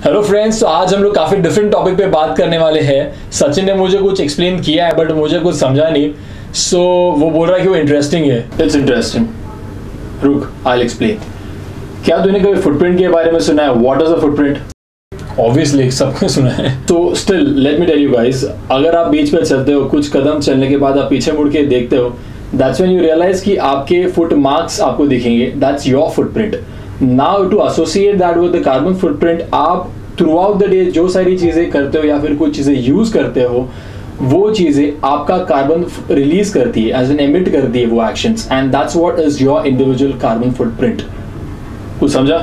Hello friends, तो आज हम लोग काफ़ी डिफरेंट टॉपिक पे बात करने वाले हैं। सचिन ने मुझे कुछ एक्सप्लेन किया है बट मुझे कुछ समझा नहीं, सो वो बोल रहा है कि वो इंटरेस्टिंग है। It's interesting. रुक, आई विल एक्सप्लेन। क्या तूने कभी फुटप्रिंट के बारे में सुना है? What is a footprint? Obviously सबने सुना है। तो still let me tell you guys, अगर आप बीच पे चलते हो, कुछ कदम चलने के बाद आप पीछे मुड़ के देखते हो, दैट्स व्हेन यू रियलाइज कि आपके फुट मार्क्स आपको दिखेंगे। That's your footprint. Now to associate that with the carbon footprint, आप थ्रू आउट द डे जो सारी चीजें करते हो या फिर कुछ चीजें यूज करते हो, वो चीजें आपका कार्बन रिलीज करती है, एज एन एमिट करती है वो actions, and that's what is your individual carbon footprint. कुछ समझा?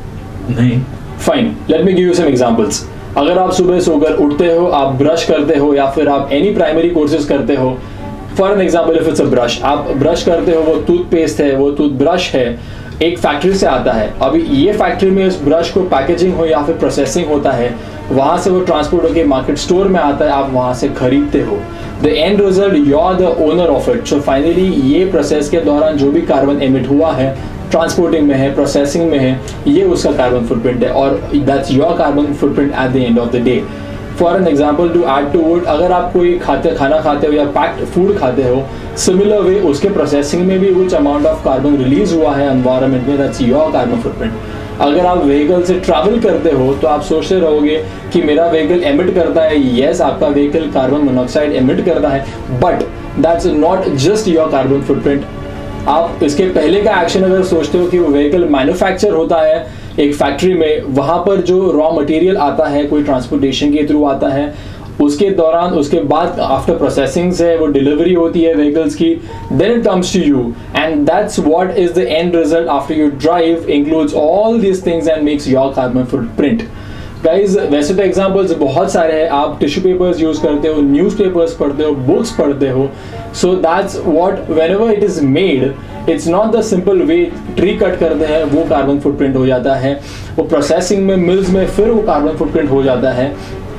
नहीं। Fine, let me give you some examples. अगर आप सुबह सोकर उठते हो, आप ब्रश करते हो या फिर आप एनी प्राइमरी कोर्सेज करते हो, for an example if it's a brush, आप ब्रश करते हो, वो टूथपेस्ट है, वो टूथब्रश है, एक फैक्ट्री से आता है। अभी ये फैक्ट्री में उस ब्रश को पैकेजिंग हो या फिर प्रोसेसिंग होता है, वहां से वो ट्रांसपोर्ट होकर मार्केट स्टोर में आता है, आप वहां से खरीदते हो। The end result, you are the owner of it. So finally ये प्रोसेस के दौरान जो भी कार्बन एमिट हुआ है, ट्रांसपोर्टिंग में है, प्रोसेसिंग में है, ये उसका कार्बन फुटप्रिंट है, और that's your carbon footprint at the end of the day. For an example, to add to wood, अगर आप कोई खाना खाते हो या पैक्ड फूड खाते हो, सिमिलर वे उसके प्रोसेसिंग में भी कुछ अमाउंट ऑफ कार्बन रिलीज हुआ है एनवायरनमेंट में, दैट्स योर कार्बन फुटप्रिंट। अगर आप व्हीकल से ट्रैवल करते हो तो आप सोचते रहोगे कि मेरा व्हीकल एमिट करता है। यस, आपका व्हीकल कार्बन मोनोऑक्साइड एमिट करता है, but that's not just your carbon footprint. आप इसके पहले का एक्शन अगर सोचते हो कि वो व्हीकल मैन्युफैक्चर होता है एक फैक्ट्री में, वहां पर जो रॉ मटेरियल आता है कोई ट्रांसपोर्टेशन के थ्रू आता है, उसके दौरान उसके बाद आफ्टर प्रोसेसिंग से वो डिलीवरी होती है व्हीकल्स की, then it comes to you, and that's what is the end result after you drive, includes all these things and makes your carbon footprint. Guys, वैसे तो एग्जांपल्स बहुत सारे हैं। आप टिश्यू पेपर्स यूज करते हो, न्यूज़पेपर्स पढ़ते हो, बुक्स पढ़ते हो, so that's what whenever it is made, it's not the simple way. Tree cut करते हैं, वो कार्बन फुटप्रिंट हो जाता है, वो प्रोसेसिंग में, मिल्स में, फिर वो कार्बन फुटप्रिंट हो जाता है।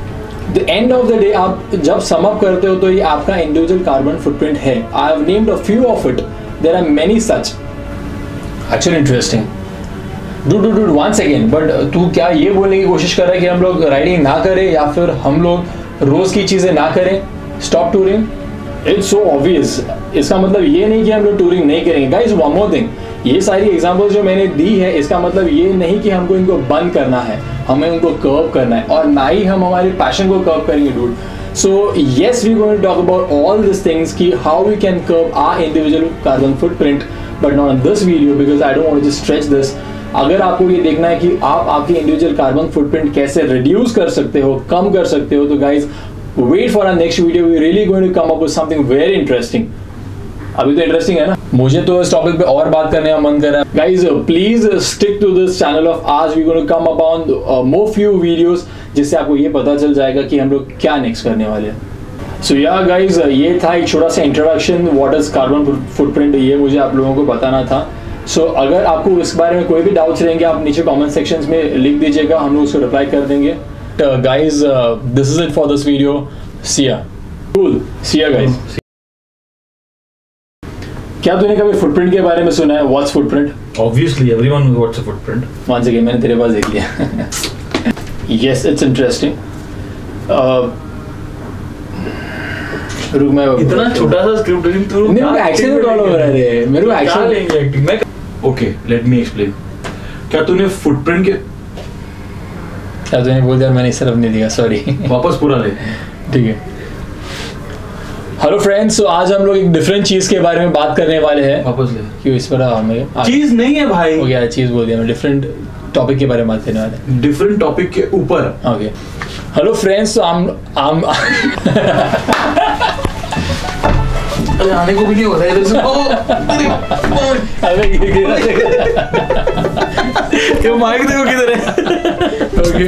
The end of the day आप जब सम अप करते हो तो ये आपका इंडिविजुअल कार्बन फुटप्रिंट है। I have named a few of it, there are many such. Actually interesting. Dude one second, but तू क्या ये बोलने की कोशिश कर रहा है कि हम लोग राइडिंग ना करें या फिर हम लोग रोज की चीजें ना करें? Stop touring. It's so obvious. इसका मतलब ये नहीं कि हम लोग टूरिंग नहीं करेंगे। गाइस, वन मोर थिंग, ये सारी एग्जांपल्स जो मैंने दी है, इसका मतलब ये नहीं कि हमको इनको बंद करना है, हमें उनको कर्व करना है, और ना ही हम हमारे पैशन को कर्व करेंगे dude. So yes, we going to talk about all this things कि how we can curve our individual carbon footprint, but not in this video because I don't want to just stretch this. अगर आपको ये देखना है कि आप आपकी individual carbon footprint कैसे रिड्यूस कर सकते हो, कम कर सकते हो, तो guys wait for our next video. We really going to come up with something very interesting. अभी तो इंटरेस्टिंग है ना, मुझे तो इस टॉपिक पे और बात करने का मन कर रहा है। Guys please stick to this channel of ours. We going to come upon more few videos, जिससे आपको ये पता चल जाएगा कि हम लोग क्या नेक्स्ट करने वाले हैं। सो या गाइज, ये था एक छोटा सा introduction, what is carbon footprint, ये मुझे आप लोगों को बताना था। सो अगर आपको इस बारे में कोई भी डाउट्स रहेंगे, आप नीचे कमेंट सेक्शंस में लिख दीजिएगा, हम लोग उसको रिप्लाई कर देंगे। Guys, this is it for this video. See ya. Cool, C yeah guys. क्या तूने कभी फुटप्रिंट के बारे में सुना है? What's footprint? Obviously, everyone knows what's a footprint. One second, मैंने तेरे पास देख लिया। Yes, it's interesting. रुक, मैं इतना छोटा सा स्क्रिप्ट रीडिंग तू मेरे को एक्शन में प्रॉब्लम हो रहा है। मेरे को एक्शन लेंगे एक्टिंग में। Okay, let me explain. क्या तूने फुटप्रिंट के क्या तूने बोल दिया, मैंने इस तरफ नहीं दिया, सॉरी। वापस पूरा ले। ठीक है। हेलो फ्रेंड्स, तो आज हम लोग एक डिफरेंट चीज के बारे में बात करने वाले हैं। वापस ले। क्यों इस पर हमें चीज नहीं है भाई। हो गया, चीज बोल दिया मैं। डिफरेंट टॉपिक के बारे में बात करने वाले हैं। डिफरेंट टॉपिक के ऊपर। ओके। हेलो फ्रेंड्स, तो हम आने को भी नहीं हो रहा है इधर से। अबे ये माइक देखो किधर है। Okay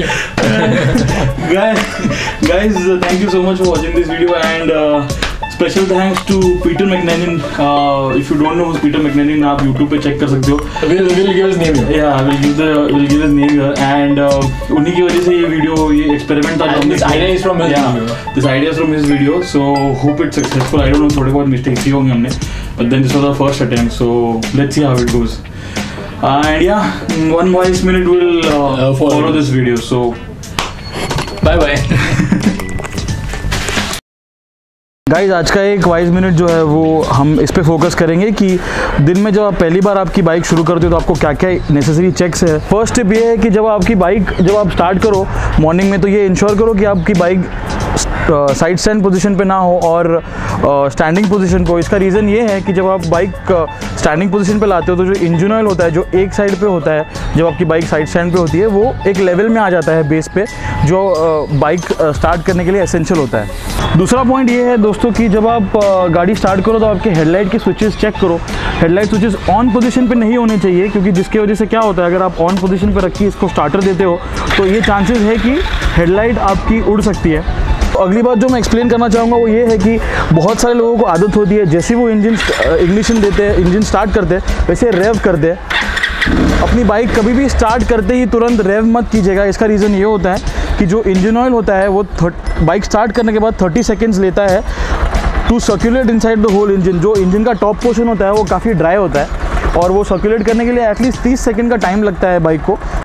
guys, thank you so much for watching this video, and special thanks to Peter Mckinnon. If you don't know who's Peter Mckinnon, आप YouTube पे check कर सकते हो। we'll give his name here. Yeah, we'll give his name here, and उन्हीं की वजह से ये वीडियो, ये एक्सपेरिमेंट था। This idea is from his video. This idea is from his video, so hope it's successful. I don't know, थोड़े बहुत mistakes he होंगे हमने, but then this was our first attempt, so let's see how it goes. And yeah, 1 minute will follow this video. So bye bye. Guys आज का एक wise minute जो है वो हम इस पे फोकस करेंगे कि दिन में जब आप पहली बार आपकी बाइक शुरू करते हो तो आपको क्या क्या नेसेसरी चेक्स है। फर्स्ट टिप ये है कि जब आप स्टार्ट करो मॉर्निंग में, तो ये इंश्योर करो कि आपकी बाइक साइड स्टैंड पोजीशन पे ना हो और स्टैंडिंग पोजीशन को। इसका रीज़न ये है कि जब आप बाइक स्टैंडिंग पोजीशन पे लाते हो तो जो इंजन ऑयल होता है जो एक साइड पे होता है, जब आपकी बाइक साइड स्टैंड पे होती है वो एक लेवल में आ जाता है बेस पे, जो बाइक स्टार्ट करने के लिए एसेंशियल होता है। दूसरा पॉइंट ये है दोस्तों कि जब आप गाड़ी स्टार्ट करो तो आपके हेडलाइट के स्विचेस चेक करो। हेडलाइट स्विचेस ऑन पोजीशन पे नहीं होने चाहिए, क्योंकि जिसकी वजह से क्या होता है, अगर आप ऑन पोजीशन पे रख के इसको स्टार्टर देते हो तो ये चांसेस है कि हेडलाइट आपकी उड़ सकती है। अगली बात जो मैं एक्सप्लेन करना चाहूँगा वो ये है कि बहुत सारे लोगों को आदत होती है जैसे वो इग्निशन देते हैं, इंजन स्टार्ट करते हैं, वैसे रेव करते हैं। अपनी बाइक कभी भी स्टार्ट करते ही तुरंत रेव मत कीजिएगा। इसका रीज़न ये होता है कि जो इंजन ऑयल होता है वो बाइक स्टार्ट करने के बाद 30 सेकेंड्स लेता है to circulate inside the whole engine. जो इंजन का टॉप पोर्शन होता है वो काफ़ी ड्राई होता है और वो सर्कुलेट करने के लिए एटलीस्ट 30 सेकंड का टाइम लगता है बाइक को।